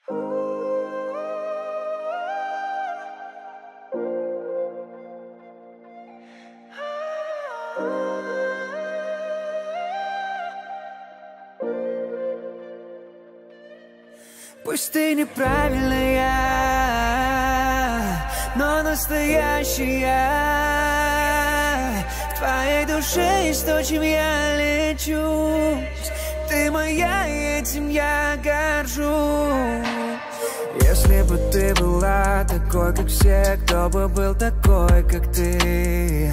Пусть ты неправильная, но настоящая. В твоей душе есть то, чем я лечусь. Ты моя, и этим я горжусь. Если бы ты была такой, как все, кто бы был такой, как ты?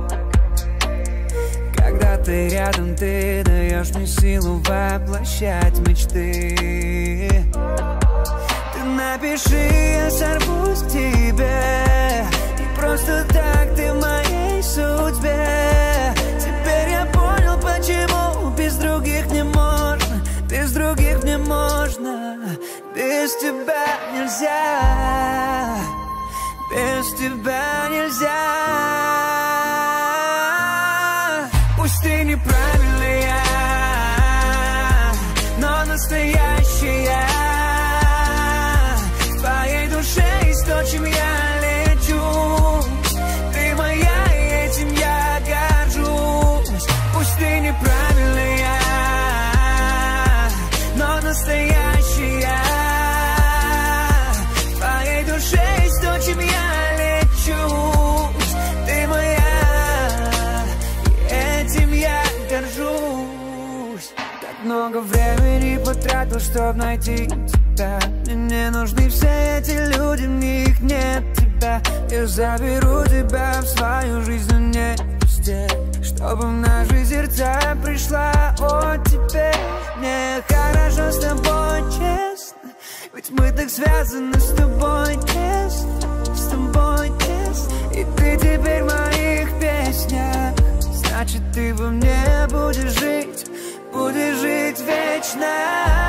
Когда ты рядом, ты даешь мне силу воплощать мечты. Ты напиши, я сорвусь к тебе, и просто так ты в моей судьбе. Теперь я понял, почему без других не можно, без других не можно, без тебя нельзя, без тебя нельзя. Пусть ты неправильная, но настоящая. В твоей душе есть то, чем я лечусь. Ты моя, и этим я горжусь. Пусть ты неправильная, но настоящая. В твоей душе есть то, чем я лечусь. Ты моя, я горжусь. Так много времени потратил, чтоб найти тебя. Мне не нужны все эти люди, в них нет тебя. Я заберу тебя в свою жизнь, но не везде, чтобы в наши сердца пришла оттепель. Мне хорошо с тобой, честно, ведь мы так связаны с тобой, честно, с тобой, честно. И ты теперь в моих песнях. Значит, ты во мне будешь жить вечно.